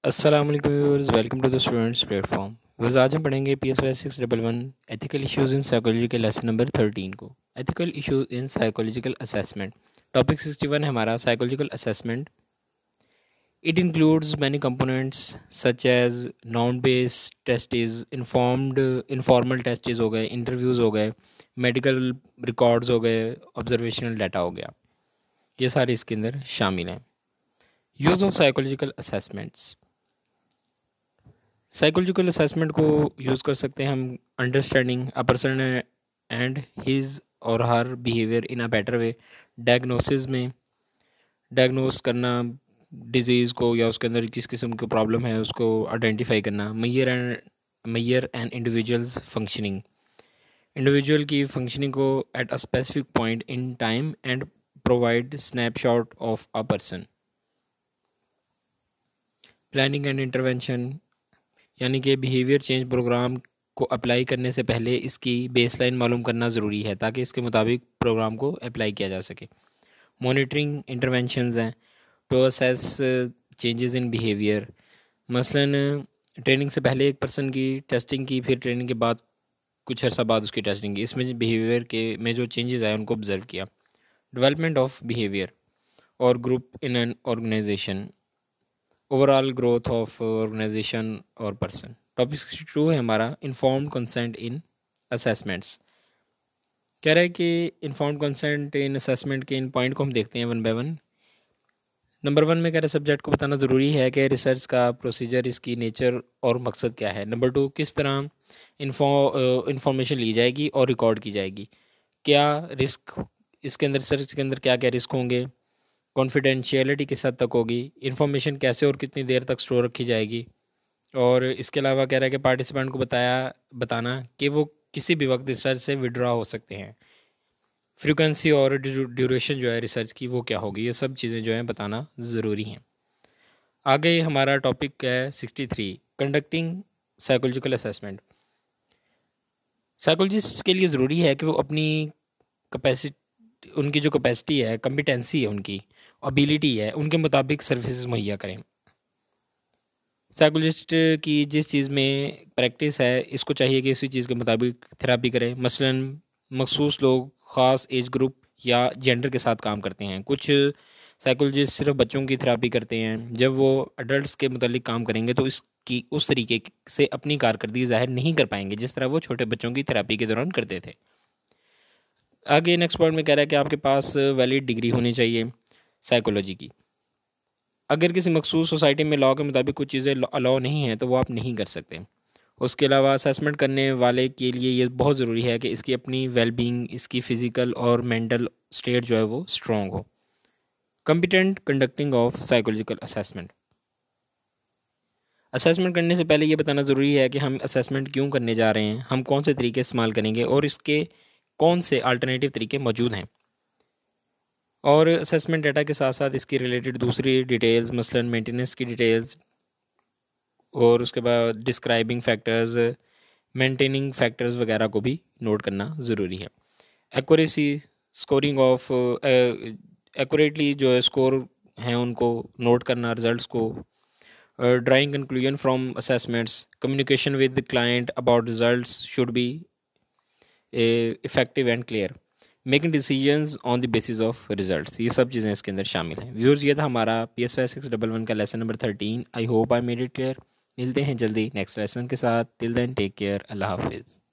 अस्सलाम वालेकुम viewers, welcome to the students platform. Viewers, आज हम पढ़ेंगे PSY 611 ethical issues in psychology के लेसन नंबर 13 को। Ethical issues in psychological assessment. Topic 61 है हमारा psychological assessment. It includes many components such as noun based tests, informal tests हो गए, interviews हो गए, मेडिकल रिकॉर्ड्स हो गए, ऑब्जर्वेशनल डाटा हो गया। ये सारे इसके अंदर शामिल हैं। Use of psychological assessments. Psychological assessment को यूज़ कर सकते हैं हम understanding a person and his और her behaviour in a better way. Diagnosis में डायग्नोस करना डिजीज़ को या उसके अंदर किस किस्म की प्रॉब्लम है उसको आइडेंटिफाई करना। मैयर एंड इंडिविजुअल्स फंक्शनिंग, इंडिविजुअल की फंक्शनिंग को at a specific point in time and provide snapshot of a person. Planning and intervention, यानी कि बिहेवियर चेंज प्रोग्राम को अप्लाई करने से पहले इसकी बेसलाइन मालूम करना ज़रूरी है ताकि इसके मुताबिक प्रोग्राम को अप्लाई किया जा सके। मॉनिटरिंग इंटरवेंशंस हैं to assess changes in behaviour. मसलन ट्रेनिंग से पहले एक पर्सन की टेस्टिंग की, फिर ट्रेनिंग के बाद कुछ अर्सा बाद उसकी टेस्टिंग की, इसमें बिहेवियर के में जो चेंजेस आए उनको ऑब्जर्व किया। डेवलपमेंट ऑफ बिहेवियर और group in an organisation, overall growth of organisation और पर्सन। टॉपिक 62 है हमारा इन्फॉर्म्ड कंसेंट इन असेसमेंट्स। कह रहा है कि इन्फॉर्म्ड कंसेंट इन असेसमेंट के इन पॉइंट को हम देखते हैं वन बाय वन। नंबर 1 में कह रहे सब्जेक्ट को बताना ज़रूरी है कि रिसर्च का प्रोसीजर, इसकी नेचर और मकसद क्या है। नंबर 2, किस तरह इंफॉर्मेशन ली जाएगी और रिकॉर्ड की जाएगी। क्या रिस्क इसके अंदर, रिसर्च के अंदर क्या क्या रिस्क होंगे। कॉन्फिडेंशियलिटी किस हद तक होगी। इन्फॉर्मेशन कैसे और कितनी देर तक स्टोर रखी जाएगी। और इसके अलावा कह रहा है कि पार्टिसिपेंट को बताना कि वो किसी भी वक्त रिसर्च से विड्रॉ हो सकते हैं। फ्रीक्वेंसी और ड्यूरेशन जो है रिसर्च की वो क्या होगी, ये सब चीज़ें जो हैं बताना ज़रूरी हैं। आगे हमारा टॉपिक है 63, कंडक्टिंग साइकोलॉजिकल असेसमेंट। साइकोलॉजिस्ट के लिए ज़रूरी है कि वो अपनी कैपेसिटी, उनकी जो कैपेसिटी है, कम्पिटेंसी है, उनकी एबिलिटी है, उनके मुताबिक सर्विसेज मुहैया करें। साइकोलॉजिस्ट की जिस चीज़ में प्रैक्टिस है, इसको चाहिए कि उसी चीज़ के मुताबिक थेरापी करें। मसलन मखसूस लोग ख़ास एज ग्रुप या जेंडर के साथ काम करते हैं। कुछ साइकोलॉजिस्ट सिर्फ बच्चों की थेरापी करते हैं। जब वो अडल्ट्स के मुतालिक काम करेंगे तो इसकी उस तरीके से अपनी कारकर्दगी ज़ाहिर नहीं कर पाएंगे जिस तरह वो छोटे बच्चों की थेरापी के दौरान करते थे। आगे नेक्स्ट पॉइंट में कह रहा है कि आपके पास वैलिड डिग्री होनी चाहिए साइकोलॉजी की। अगर किसी मखसूस सोसाइटी में लॉ के मुताबिक कुछ चीज़ें अलाउ नहीं हैं तो वो आप नहीं कर सकते। उसके अलावा असेसमेंट करने वाले के लिए ये बहुत ज़रूरी है कि इसकी अपनी वेलबींग, इसकी फ़िज़िकल और मेंटल स्टेट जो है वो स्ट्रॉन्ग हो। Competent conducting of psychological assessment. Assessment करने से पहले ये बताना ज़रूरी है कि हम असेसमेंट क्यों करने जा रहे हैं, हम कौन से तरीके इस्तेमाल करेंगे और इसके कौन से अल्टरनेटिव तरीके मौजूद हैं। और असेसमेंट डाटा के साथ साथ इसकी रिलेटेड दूसरी डिटेल्स, मसलन मेंटेनेंस की डिटेल्स और उसके बाद डिस्क्राइबिंग फैक्टर्स, मेंटेनिंग फैक्टर्स वगैरह को भी नोट करना ज़रूरी है। एक्यूरेसी, स्कोरिंग ऑफ, एक्यूरेटली जो है स्कोर हैं उनको नोट करना, रिजल्ट्स को। Drawing conclusion from assessments, communication with the client about results should be effective and clear, making decisions on the basis of results. ये सब चीज़ें इसके अंदर शामिल हैं। व्यूअर्स, ये था हमारा PSY 611 का lesson number 13। I hope I made it clear. मिलते हैं जल्दी नेक्स्ट लेसन के साथ। टिल देन टेक केयर, अल्लाह हाफिज़।